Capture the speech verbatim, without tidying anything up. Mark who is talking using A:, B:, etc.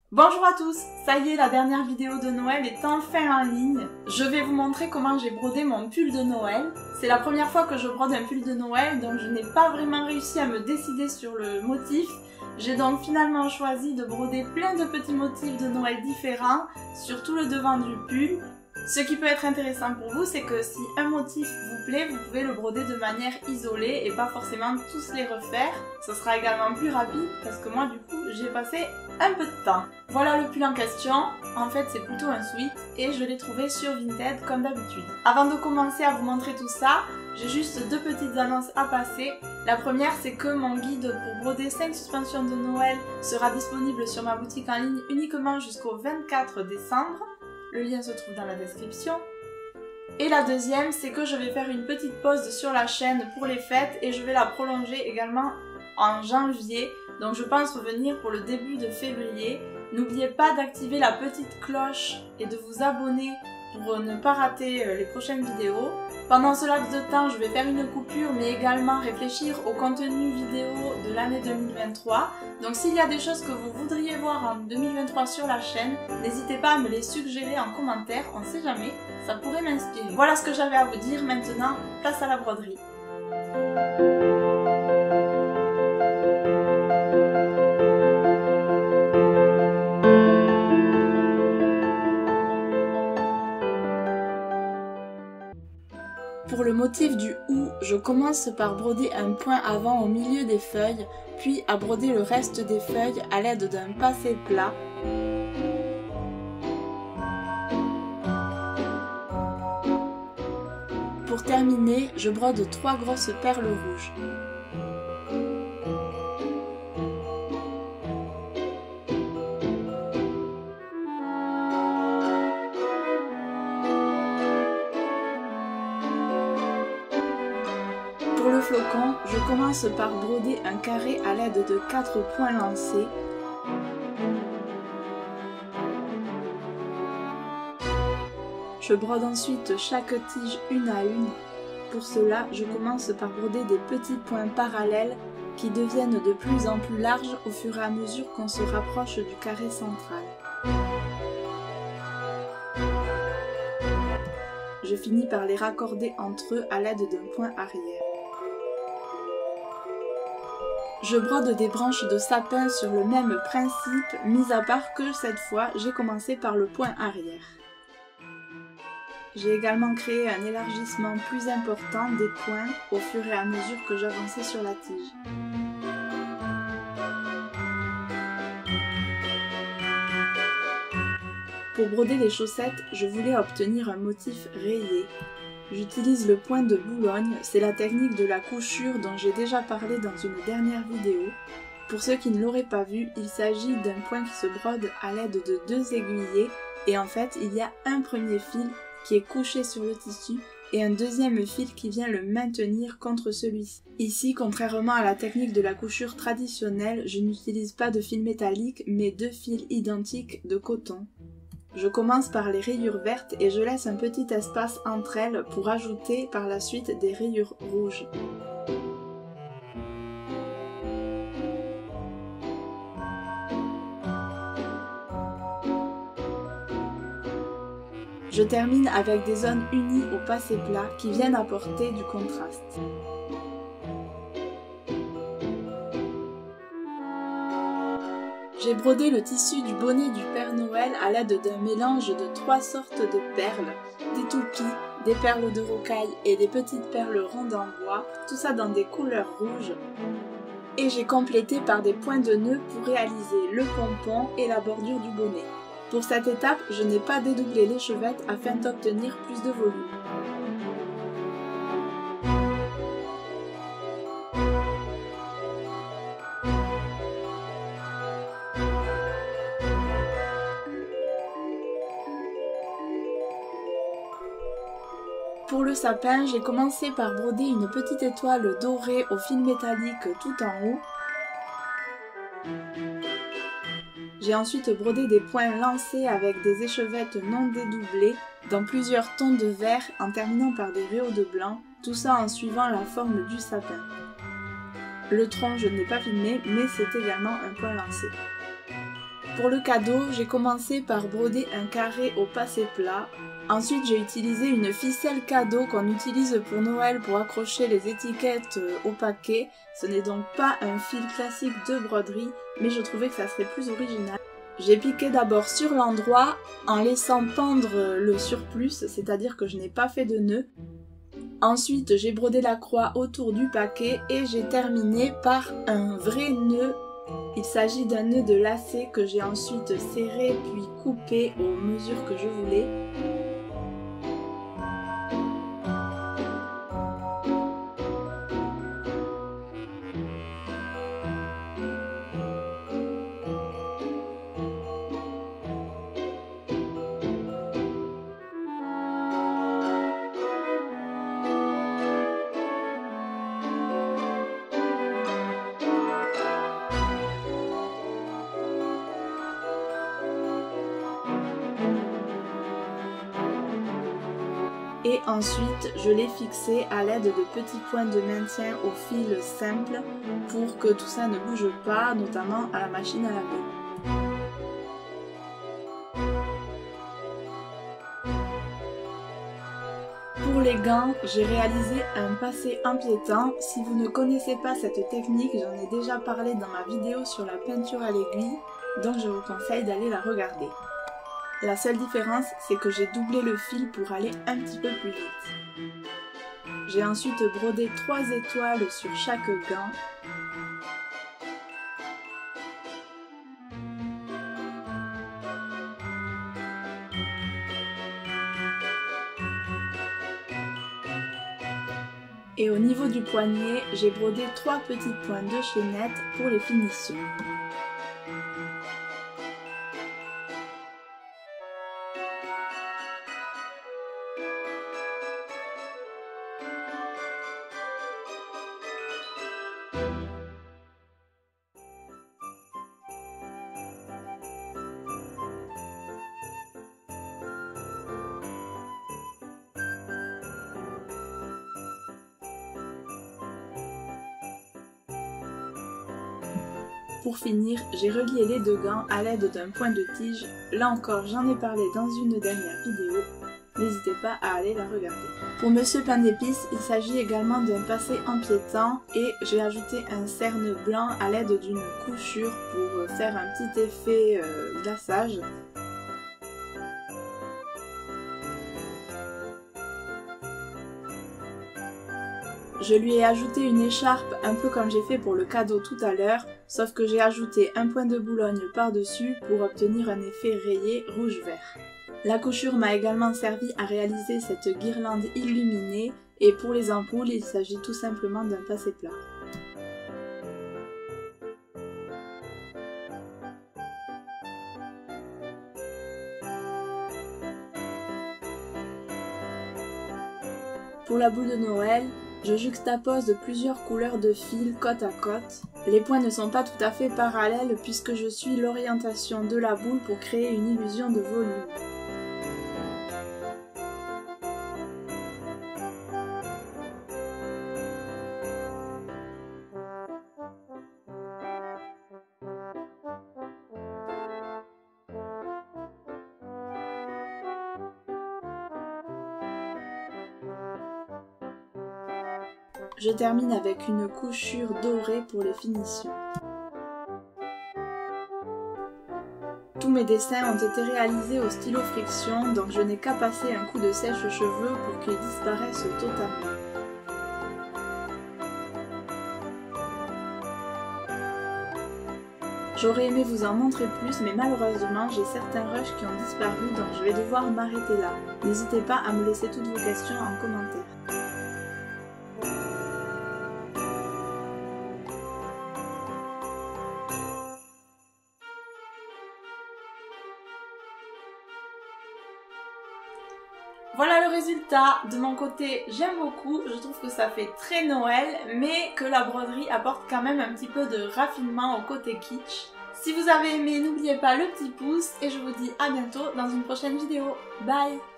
A: Bonjour à tous, ça y est, la dernière vidéo de Noël est enfin en ligne. Je vais vous montrer comment j'ai brodé mon pull de Noël. C'est la première fois que je brode un pull de Noël, donc je n'ai pas vraiment réussi à me décider sur le motif. J'ai donc finalement choisi de broder plein de petits motifs de Noël différents sur tout le devant du pull. Ce qui peut être intéressant pour vous, c'est que si un motif vous plaît, vous pouvez le broder de manière isolée et pas forcément tous les refaire. Ce sera également plus rapide parce que moi du coup j'ai passé un peu de temps. Voilà le pull en question, en fait c'est plutôt un sweat et je l'ai trouvé sur Vinted comme d'habitude. Avant de commencer à vous montrer tout ça, j'ai juste deux petites annonces à passer. La première, c'est que mon guide pour broder cinq suspensions de Noël sera disponible sur ma boutique en ligne uniquement jusqu'au vingt-quatre décembre. Le lien se trouve dans la description. Et la deuxième, c'est que je vais faire une petite pause sur la chaîne pour les fêtes et je vais la prolonger également en janvier. Donc je pense revenir pour le début de février. N'oubliez pas d'activer la petite cloche et de vous abonner pour ne pas rater les prochaines vidéos. Pendant ce laps de temps, je vais faire une coupure mais également réfléchir au contenu vidéo de l'année deux mille vingt-trois. Donc s'il y a des choses que vous voudriez voir en deux mille vingt-trois sur la chaîne, n'hésitez pas à me les suggérer en commentaire, on sait jamais, ça pourrait m'inspirer. Voilà ce que j'avais à vous dire, maintenant place à la broderie. Pour le motif du hou, je commence par broder un point avant au milieu des feuilles, puis à broder le reste des feuilles à l'aide d'un passé plat. Pour terminer, je brode trois grosses perles rouges. Pour le flocon, je commence par broder un carré à l'aide de quatre points lancés. Je brode ensuite chaque tige une à une. Pour cela, je commence par broder des petits points parallèles qui deviennent de plus en plus larges au fur et à mesure qu'on se rapproche du carré central. Je finis par les raccorder entre eux à l'aide d'un point arrière. Je brode des branches de sapin sur le même principe, mis à part que cette fois, j'ai commencé par le point arrière. J'ai également créé un élargissement plus important des points au fur et à mesure que j'avançais sur la tige. Pour broder les chaussettes, je voulais obtenir un motif rayé. J'utilise le point de Boulogne, c'est la technique de la couchure dont j'ai déjà parlé dans une dernière vidéo. Pour ceux qui ne l'auraient pas vu, il s'agit d'un point qui se brode à l'aide de deux aiguillets et en fait il y a un premier fil qui est couché sur le tissu et un deuxième fil qui vient le maintenir contre celui-ci. Ici, contrairement à la technique de la couchure traditionnelle, je n'utilise pas de fil métallique mais deux fils identiques de coton. Je commence par les rayures vertes et je laisse un petit espace entre elles pour ajouter par la suite des rayures rouges. Je termine avec des zones unies au passé plat qui viennent apporter du contraste. J'ai brodé le tissu du bonnet du Père Noël à l'aide d'un mélange de trois sortes de perles, des toupies, des perles de rocaille et des petites perles rondes en bois, tout ça dans des couleurs rouges. Et j'ai complété par des points de nœud pour réaliser le pompon et la bordure du bonnet. Pour cette étape, je n'ai pas dédoublé l'échevette afin d'obtenir plus de volume. Pour le sapin, j'ai commencé par broder une petite étoile dorée au fil métallique tout en haut. J'ai ensuite brodé des points lancés avec des échevettes non dédoublées dans plusieurs tons de vert en terminant par des rayons de blanc, tout ça en suivant la forme du sapin. Le tronc, je ne l'ai pas filmé, mais c'est également un point lancé. Pour le cadeau, j'ai commencé par broder un carré au passé plat. Ensuite, j'ai utilisé une ficelle cadeau qu'on utilise pour Noël pour accrocher les étiquettes au paquet. Ce n'est donc pas un fil classique de broderie, mais je trouvais que ça serait plus original. J'ai piqué d'abord sur l'endroit en laissant pendre le surplus, c'est-à-dire que je n'ai pas fait de nœud. Ensuite, j'ai brodé la croix autour du paquet et j'ai terminé par un vrai nœud. Il s'agit d'un nœud de lacet que j'ai ensuite serré puis coupé aux mesures que je voulais. Et ensuite, je l'ai fixé à l'aide de petits points de maintien au fil simple pour que tout ça ne bouge pas, notamment à la machine à laver. Pour les gants, j'ai réalisé un passé empiétant. Si vous ne connaissez pas cette technique, j'en ai déjà parlé dans ma vidéo sur la peinture à l'aiguille, donc je vous conseille d'aller la regarder. La seule différence, c'est que j'ai doublé le fil pour aller un petit peu plus vite. J'ai ensuite brodé trois étoiles sur chaque gant. Et au niveau du poignet, j'ai brodé trois petits points de chaînette pour les finitions. Pour finir, j'ai relié les deux gants à l'aide d'un point de tige. Là encore, j'en ai parlé dans une dernière vidéo. N'hésitez pas à aller la regarder. Pour Monsieur Pain d'épices, il s'agit également d'un passé empiétant et j'ai ajouté un cerne blanc à l'aide d'une couchure pour faire un petit effet euh, glaçage. Je lui ai ajouté une écharpe un peu comme j'ai fait pour le cadeau tout à l'heure, sauf que j'ai ajouté un point de Boulogne par-dessus pour obtenir un effet rayé rouge-vert. La couchure m'a également servi à réaliser cette guirlande illuminée et pour les ampoules, il s'agit tout simplement d'un passé plat. Pour la boule de Noël, je juxtapose plusieurs couleurs de fils côte à côte. Les points ne sont pas tout à fait parallèles puisque je suis l'orientation de la boule pour créer une illusion de volume. Je termine avec une couchure dorée pour les finitions. Tous mes dessins ont été réalisés au stylo friction, donc je n'ai qu'à passer un coup de sèche-cheveux pour qu'ils disparaissent totalement. J'aurais aimé vous en montrer plus, mais malheureusement j'ai certains rushs qui ont disparu, donc je vais devoir m'arrêter là. N'hésitez pas à me laisser toutes vos questions en commentaire. Voilà le résultat. De mon côté, j'aime beaucoup. Je trouve que ça fait très Noël, mais que la broderie apporte quand même un petit peu de raffinement au côté kitsch. Si vous avez aimé, n'oubliez pas le petit pouce et je vous dis à bientôt dans une prochaine vidéo. Bye!